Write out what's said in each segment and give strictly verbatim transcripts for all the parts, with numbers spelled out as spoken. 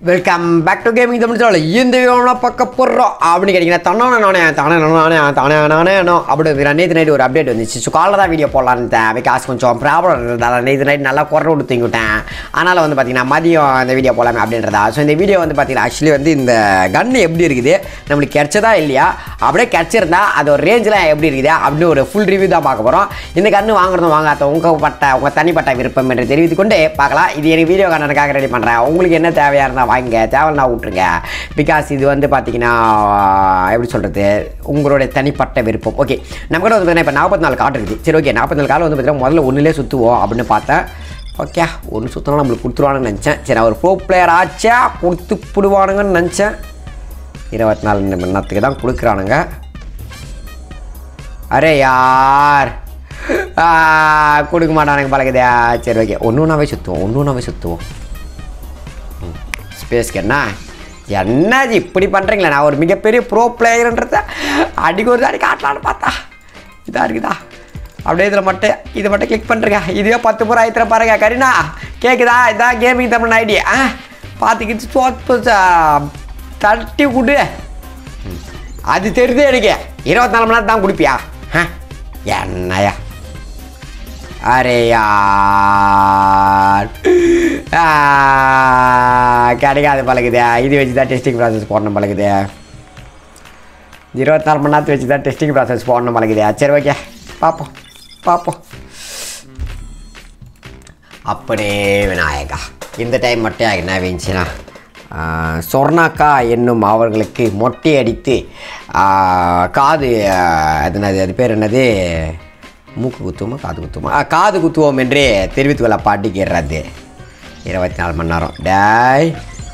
Welcome back to gaming Tamil channel. இந்த வீடியோவில் பார்க்க போகிறோம் அப்படின்னு கேட்டிங்கன்னா தானே நானே தானே நானே தானே நானே அப்படி நேற்று நைட் ஒரு அப்டேட் வந்துச்சு. ஸோ காலைல தான் வீடியோ போடலான்ட்டேன். பிகாஸ் கொஞ்சம் ப்ராப்ளம் இருந்ததால் நேற்று நைட் நல்லா குறை விட்டு தூங்கிவிட்டேன். அதனால் வந்து பார்த்திங்கன்னா மதியம் இந்த வீடியோ போகலாமே அப்படின்றதா. ஸோ இந்த வீடியோ வந்து பார்த்திங்கன்னா ஆக்சுவலி வந்து இந்த கன் எப்படி இருக்குது, நம்மளுக்கு கிடச்சதா இல்லையா, அப்படியே கிடச்சிருந்தா அது ஒரு ரேஞ்செலாம் எப்படி இருக்குது அப்படின்னு ஒரு ஃபுல் ரிவ்யூ தான் பார்க்க போகிறோம். இந்த கன்று வாங்குறதும் வாங்காத உங்கள் பட்ட உங்கள் தனிப்பட்ட விருப்பம் என்று தெரிவித்து கொண்டு பார்க்கலாம். இது எனக்கு வீடியோ கண்டனுக்காக ரெடி பண்ணுறேன். உங்களுக்கு என்ன தேவையாக இருந்தால் வாங்க, தேவைன்னா விட்ருங்க. பிகாஸ் இது வந்து பார்த்தீங்கன்னா எப்படி சொல்கிறது, உங்களுடைய தனிப்பட்ட விருப்பம். ஓகே, நம்ம கூட வந்து பார்த்தீங்கன்னா இப்போ நாற்பத்தி நாலு காட்டு இருக்குது. சரி, ஓகே, நாற்பத்தி நாலு காலம் வந்து பார்த்தீங்கன்னா முதல்ல ஒன்றுலேயே சுற்றுவோம் அப்படின்னு பார்த்தேன். ஓகே, ஒன்று சுற்றினா நம்மளுக்கு கொடுத்துருவானுங்கன்னு நினச்சேன். சரி, நான் ஒரு ப்ரோ பிளேயர் ஆச்சா கொடுத்து பிடுவானுங்கன்னு நினச்சேன். இருபத்தி நாலு மணி நேரத்துக்கு தான் கொடுக்குறானுங்க. அரே யார் கொடுக்க மாட்டானுங்க பழகுதே. சரி, ஓகே, ஒன்று ஒன்றாவே சுற்றுவோம் ஒன்று ஒன்றாவே சுற்றுவோம் ஸ்பேஸ்க்கு. என்ன என்னது இப்படி பண்ணுறீங்களா? நான் ஒரு மிகப்பெரிய ப்ரோ பிளேயர்ன்றத அடிக்க ஒரு தாடி காட்டலான்னு பார்த்தா இதாக இருக்குதா. அப்படியே இதில் மட்டும் இதை மட்டும் கிளிக் பண்ணுறேங்க. இதுவே பத்து பூரா ஆயிரத்துல பாருங்க. கரீனா கேட்குதா? இதான் கேமிங் தமிழ் ஐடி. ஆ பார்த்துக்கிட்டு சோத்து தட்டி கொடு. அது தெரியுது எனக்கு. இருபத்தி நாலு மணி நேரம் தான் கொடுப்பியா? ஆ என்னையா அரே யார் கிடைக்காது பழகுது. இது வச்சு தான் டெஸ்டிங் ப்ராசஸ் போடணும் பழகுது. இருபத்தி நாலு மணி நேரத்தை வச்சு தான் டெஸ்டிங் ப்ராசஸ் போடணும் பழகுது. சரி, ஓகே, பார்ப்போம் பார்ப்போம். அப்படியே விநாயகா இந்த டைம் மட்டும் என்ன வேணுச்சுன்னா சொர்ணாக்கா என்னும் அவர்களுக்கு மொட்டை அடித்து காது அது அது பேர் என்னது, மூக்கு குத்துவோமா காது குத்துவோமா காது குத்துவோம் என்று தெரிவித்து கொள்ள பாட்டிக்கிறது. இருபத்தி நாலு மணி நேரம் டாய்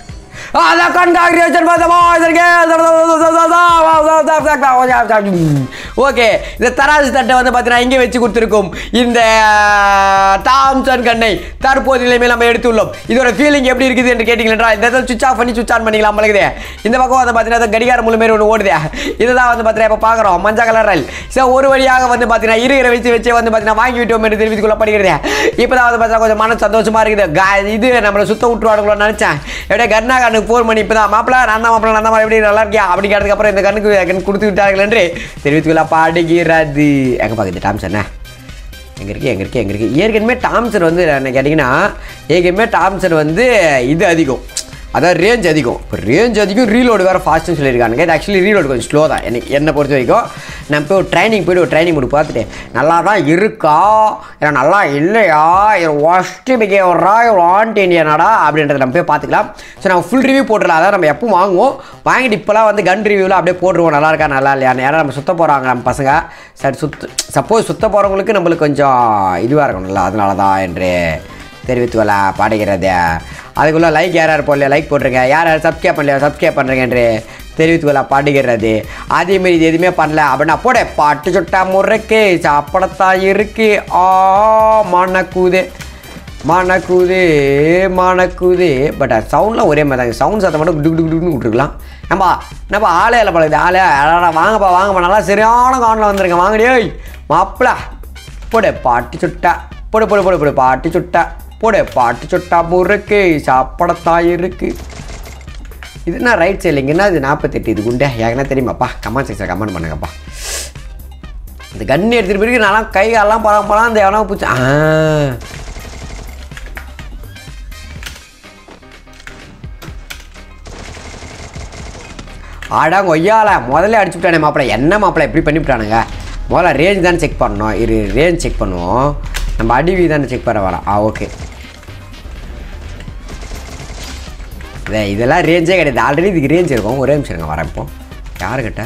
ஓகே. இந்த தராசு தட்டை வந்து பார்த்தீங்கன்னா இங்கே வச்சு கொடுத்துருக்கோம். இந்த தாம்சன் கண்ணை தற்போது நிலைமையில் நம்ம எடுத்துள்ளோம். இதோட ஃபீலிங் எப்படி இருக்குது என்று கேட்டிங்களா, இந்த சுவிச் ஆஃப் பண்ணி சுவிச் ஆன் பண்ணிக்கலாம் பழகுது. இந்த பக்கம் வந்து பார்த்தீங்கன்னா கடிகாரம் முழு மாரி ஒன்று ஓடுது. இதுதான் வந்து பார்த்தீங்கன்னா இப்போ பார்க்குறோம் மஞ்சள் கலர் ரயில். ஸோ ஒரு வழியாக வந்து பார்த்தீங்கன்னா இருக்கிற வச்சு வச்சு வந்து பார்த்தீங்கன்னா வாங்கி விட்டோம் என்று தெரிவித்துக் கொள்ளப்படுகிறது. இப்போ தான் வந்து பார்த்தீங்கன்னா கொஞ்சம் மன சந்தோஷமாக இருக்குது. இது நம்மளை சுத்த விட்டுருவானுங்களோ நினச்சேன். எப்படியே கர்ணா கண்ணுக்கு ஃபோன் பண்ணி இப்போ தான் மாப்பிள்ள நான் தான் மாப்பிள்ள நான் தான் எப்படி நல்லா இருக்கியா அப்படி கேட்டதுக்கப்புறம் இந்த கண்ணுக்கு கண் கொடுத்து விட்டார்கள் என்று தெரிவித்துக் கொள்ள பாடுகிறது. எங்கே பார்க்குது டாம்சன் எங்கே இருக்குது எங்கே இருக்குது எங்கே இருக்குது ஏற்கனவே டாம்சன் வந்து என்ன கேட்டிங்கன்னா ஏற்கனவே டாம்சன் வந்து இது அதிகம், அதாவது ரேஞ்ச் அதிகம். இப்போ ரேஞ்ச் அதிகம், ரீலோடு வேறு ஃபாஸ்ட்டுன்னு சொல்லியிருக்காங்க. இது ஆக்சுவலி ரீலோடு கொஞ்சம் ஸ்லோ தான் எனக்கு என்னை பொறுத்த வரைக்கும். நான் போய் ஒரு ட்ரைனிங் போய்ட்டு ஒரு ட்ரைனிங் போட்டு பார்த்துட்டு நல்லா தான் இருக்கா இல்லை நல்லா இல்லையா, ஒஸ்ட்டு பிகேவரா ஒரு ஆன்ட் இண்டியனாடா அப்படின்றத நம்ம போய் பார்த்துக்கலாம். ஸோ நம்ம ஃபுல் ரிவ்யூ போட்டுடலாம். அதான் நம்ம எப்பவும் வாங்குவோம். வாங்கிட்டு இப்போலாம் வந்து கன் ரிவ்யூவில் அப்படியே போட்டுருவோம் நல்லா இருக்கா நல்லா இல்லையா. யாரும் நம்ம சுற்ற போகிறாங்க நம்ம பசங்க. சரி, சுற்று சப்போஸ் சுற்ற போகிறவங்களுக்கு நம்மளுக்கு கொஞ்சம் இதுவாக இருக்கணும்ல, அதனால தான் என்று தெரிவித்துவல பாடுகிறது. அதுக்குள்ளே லைக் யார் யார் போடலையா லைக் போட்டிருங்க, யார் யார் சப்ஸ்கிரைப் பண்ணலையா சப்ஸ்கிரைப் பண்ணுறேங்க என்று தெரிவித்துவல பாடுகிறது. அதேமாரி இது எதுவுமே பண்ணல அப்படின்னா போட பாட்டு சுட்டா முறைக்கு சாப்பிடத்தான் இருக்கு. ஆ மணக்குது மணக்குது மணக்குது. பட் சவுண்ட்லாம் ஒரே மாதிரி தாங்க. சவுண்ட் சத்தம் மட்டும் குடு குடு குடுன்னு விட்டுருக்கலாம். நம்ம நம்ம ஆளே இல்லை பழகுது. ஆளே வாங்கப்பா வாங்கப்பா நல்லா சரியான காண்டில் வந்துருங்க. வாங்கடியே மாப்பிள போட பாட்டு சுட்டா போடு போடு போடு போடு பாட்டு சுட்டா போடு பாட்டு சுட்டா முறுக்கு சாப்பிடத்தான் இருக்கு. இதுனா ரைட் சைடில் இங்கன்னா இது நாற்பத்தெட்டு இது குண்டே ஏன்னா தெரியுமாப்பா? கமெண்ட் செக்ஷன் கமெண்ட் பண்ணுங்கப்பா. இந்த கண்ணி எடுத்துகிட்டு பிறகு நல்லா கை காலெல்லாம் பழம் பழம் அந்த எவனா பூச்சி ஆ ஆடா கொய்யால முதல்ல அடிச்சு விட்டானே மாப்பிள்ள. என்ன மாப்பிள்ள எப்படி பண்ணிவிட்டானுங்க? முதல்ல ரேஞ்ச் தானே செக் பண்ணணும். இரு ரேஞ்ச் செக் பண்ணுவோம். நம்ம அடிவி தானே செக் பண்ண வரலாம். ஆ ஓகே, இதே இதெல்லாம் ரேஞ்சே கிடையாது. ஆல்ரெடி இதுக்கு ரேஞ்ச் இருக்கும். ஒரே நிமிஷம் இருங்க வரேன். இப்போ யாருக்கிட்ட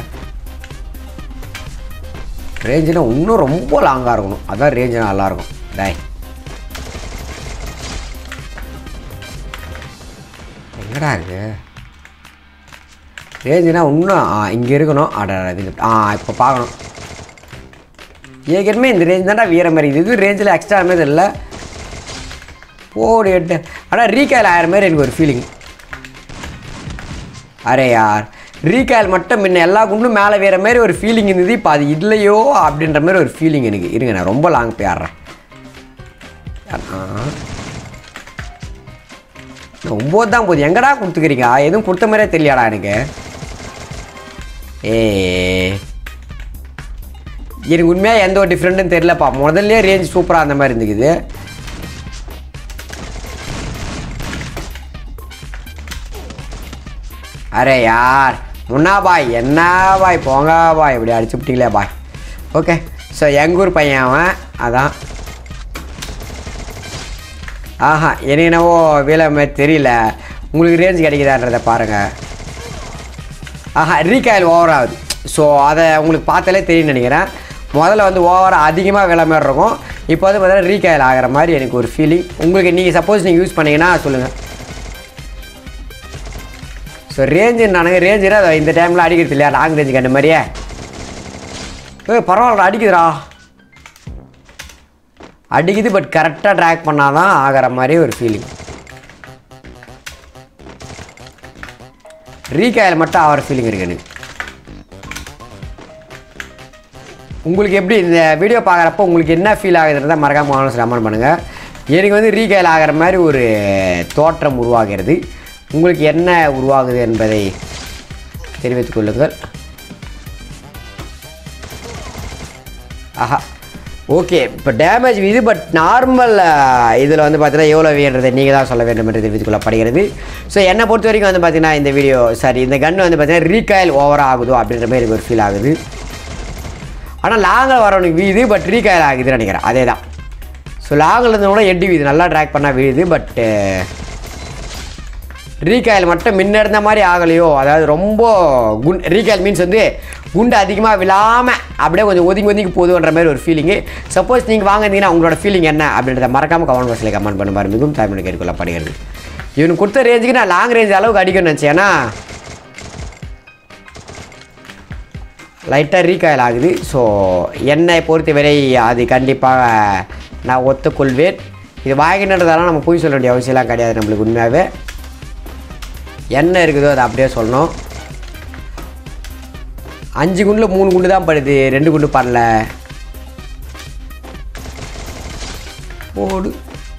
ரேஞ்சுனா இன்னும் ரொம்ப லாங்காக இருக்கணும். அதான் ரேஞ்சுனா நல்லாயிருக்கும். டேய் எங்கடா இருக்கு ரேஞ்சுனா இன்னும் இங்கே இருக்கணும். அட இது ஆ இப்போ பார்க்கணும். ஏற்கனவே இந்த ரேஞ்ச் தான்டா வீர மாதிரி இது ரேஞ்சில் எக்ஸ்ட்ரா மாதிரி இல்லை. ஓடி எட்டு ஆனால் ரீகாயில் ஆகிற மாதிரி எனக்கு ஒரு ஃபீலிங். அரே யார் ரீகாயில் மட்டும் முன்ன எல்லா குண்டும் மேலே வேறு மாதிரி ஒரு ஃபீலிங் இருந்தது. இப்போ அது இல்லையோ அப்படின்ற மாதிரி ஒரு ஃபீலிங் எனக்கு. இருங்க நான் ரொம்ப லாங் போய் ஆடுறேன். ஒம்பது தான் போகுது. எங்கடா கொடுத்துக்கிறீங்க? எதுவும் கொடுத்த மாதிரியே தெரியலடா எனக்கு. ஏ எனக்கு உண்மையாக எந்த ஒரு டிஃப்ரெண்ட்டும் தெரியலப்பா. முதல்ல ரேஞ்ச் சூப்பராக அந்த மாதிரி இருந்துக்குது. அரே யார் முன்னா பாய், என்ன பாய் போங்க பாய், இப்படி அடிச்சு விட்டீங்களே பாய். ஓகே, ஸோ எங்கள் ஊர் பையன் அவன் அதான். ஆஹா எனக்கு என்னவோ வேலை மாதிரி தெரியல. உங்களுக்கு ரேஞ்ச் கிடைக்குதான்றதை பாருங்கள். ஆஹா ரீகாயில் ஓவர் ஆகுது. ஸோ அதை உங்களுக்கு பார்த்தாலே தெரியும்னு நினைக்கிறேன். முதல்ல வந்து ஓவராக அதிகமாக விலை மாதிரி இருக்கும். இப்போ வந்து பார்த்தீங்கன்னா ரீகாயில் ஆகிற மாதிரி எனக்கு ஒரு ஃபீலிங். உங்களுக்கு நீங்கள் சப்போஸ் நீங்கள் யூஸ் பண்ணிங்கன்னா சொல்லுங்கள். ஸோ ரேஞ்சு நானுங்க ரேஞ்சுனா இந்த டைமில் அடிக்கிறது இல்லையா, லாங் ரேஞ்சுக்கு அந்த மாதிரியே. ஏ பரவாயில்ல அடிக்குதுடா, அடிக்குது. பட் கரெக்டாக ட்ராக் பண்ணால் தான் ஆகிற மாதிரி ஒரு ஃபீலிங். ரீகாயில் மட்டும் ஆகிற ஃபீலிங் இருக்கு எனக்கு. உங்களுக்கு எப்படி இந்த வீடியோ பார்க்குறப்போ உங்களுக்கு என்ன ஃபீல் ஆகுதுன்றதை மறக்காமல் கமெண்ட்ஸ் கமெண்ட் பண்ணுங்கள். எனக்கு வந்து ரீகாயில் ஆகிற மாதிரி ஒரு தோற்றம் உருவாகிறது. உங்களுக்கு என்ன உருவாகுது என்பதை தெரிவித்துக் கொள்ளுங்கள். ஆஹா ஓகே, இப்போ டேமேஜ் இது. பட் நார்மல் இதில் வந்து பார்த்தீங்கன்னா எவ்வளோ வேணுன்றதை நீங்கள் தான் சொல்ல வேண்டும் என்று தெரிவித்துக் கொள்ளப்படுகிறது. ஸோ என்னை பொறுத்த வரைக்கும் வந்து பார்த்தீங்கன்னா இந்த வீடியோ சாரி இந்த கன் வந்து பார்த்தீங்கன்னா ரீகாயில் ஓவராக ஆகுதோ அப்படின்ற மாதிரி எனக்கு ஒரு ஃபீல் ஆகுது. ஆனால் லாங்கில் வரவனுக்கு வீது, பட் ரீகாயில் ஆகுதுன்னு நினைக்கிறேன். அதே தான். ஸோ லாங்கில் இருந்தவங்க கூட எட்டி வீது நல்லா ட்ராக் பண்ணால் வீழுது. பட் ரீகாயில் மட்டும் முன்ன இருந்த மாதிரி ஆகலையோ. அதாவது ரொம்ப குண் ரீகாயில் மீன்ஸ் வந்து குண்டு அதிகமாக விழாமல் அப்படியே கொஞ்சம் ஒதுங்கி ஒதுங்கி போதுன்ற மாதிரி ஒரு ஃபீலிங்கு. சப்போஸ் நீங்கள் வாங்கினீங்கன்னா உங்களோட ஃபீலிங் என்ன அப்படின்றத மறக்காமல் கமெண்ட் பாக்ஸில் கமெண்ட் பண்ண பாருங்க. மிகவும் தாய்மொழி கேட்டுக்கொள்ளப்படுகிறது. இவனுக்கு கொடுத்த ரேஞ்சுக்கு நான் லாங் ரேஞ்ச் அளவுக்கு அடிக்கணும்னு நினச்சேன். ஏன்னா லைட்டாக ரீகாயில் ஆகுது. ஸோ என்னை பொறுத்தவரை அது கண்டிப்பாக நான் ஒத்துக்கொள்வேன். இது வாங்கினன்றதெல்லாம் நம்ம போய் சொல்ல வேண்டிய அவசியம்லாம் கிடையாது. நம்மளுக்கு உண்மையாகவே என்ன இருக்குதோ அதை அப்படியே சொல்லணும். அஞ்சு குண்டில் மூணு குண்டு தான் படுது, ரெண்டு குண்டு படல. ஓடு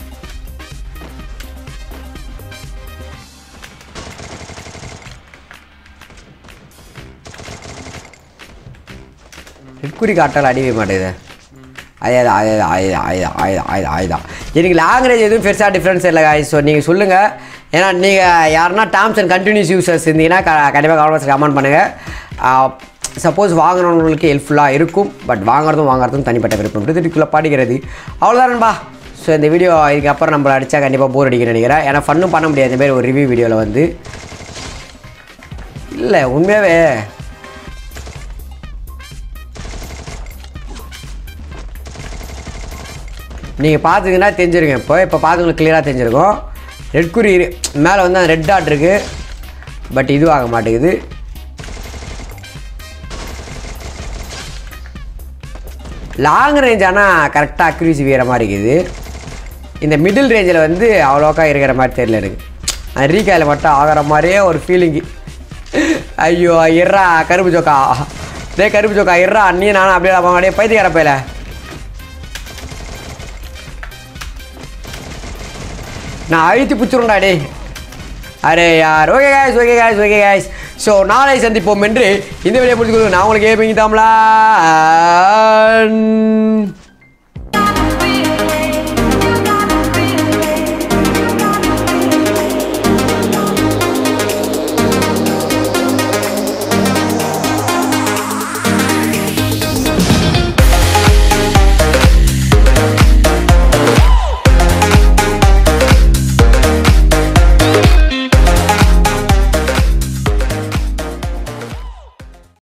ரெட்குறி காட்டால் அடிவே மாட்டேங்குது. அதே தான் அதே தான் அதே தான் அதே தான் அதே தான் அதே தான் அதே தான் எனக்கு லாங் ரேஞ்ச் எதுவும் பெருசாக டிஃப்ரென்ஸ் இல்லை காய்ஸ். ஸோ நீங்கள் சொல்லுங்கள். ஏன்னா நீங்கள் யாருன்னா டேர்ம்ஸ் அண்ட் கண்டினியூஸ் யூசர்ஸ் இருந்தீங்கன்னா க கண்டிப்பாக கமெண்ட் கமெண்ட் பண்ணுங்கள். சப்போஸ் வாங்கினவங்களுக்கு ஹெல்ப்ஃபுல்லாக இருக்கும். பட் வாங்குறதும் வாங்குறதும் தனிப்பட்ட விருப்பம் இதுக்குள்ளே பாடிக்கிறது. அவ்வளோதான்பா. ஸோ இந்த வீடியோ இதுக்கப்புறம் நம்மளை அடித்தா கண்டிப்பாக போர் அடிக்க நினைக்கிறேன். ஏன்னா ஃபன்னும் பண்ண முடியாது இந்த மாதிரி ஒரு ரிவ்யூ வீடியோவில் வந்து. இல்லை உண்மையாகவே நீங்கள் பார்த்துங்கன்னா தெரிஞ்சிருங்க. இப்போ இப்போ பார்த்துங்களுக்கு கிளியராக தெரிஞ்சிருக்கும். ரெட் குறி மேலே வந்து அந்த ரெட் டாட் இருக்குது. பட் இது ஆக மாட்டேங்குது. லாங் ரேஞ்ச் ஆனால் கரெக்டாக அக்யூரசி வேறு மாதிரி இருக்குது. இந்த மிடில் ரேஞ்சில் வந்து அவ்வளோக்கா இருக்கிற மாதிரி தெரியல எனக்கு. அந்த ரீகாயில் மட்டும் ஆகிற மாதிரியே ஒரு ஃபீலிங்கு. ஐயோ இறா கருப்பு ஜோக்கா, டே கருப்பு ஜோக்கா இறா அண்ணி நானும் அப்படியே அப்படியே பைத்தியக்கார பையில. நான் அழுத்தி பிடிச்சிருண்டா டே. அரே யார். Okay guys okay guys okay guys so நாளை சந்திப்போம் என்று இந்த வீடியோ முடிச்சுக்கொள்ளுங்க. நான் உங்களுக்கு கேட்பீங்க தாமலா.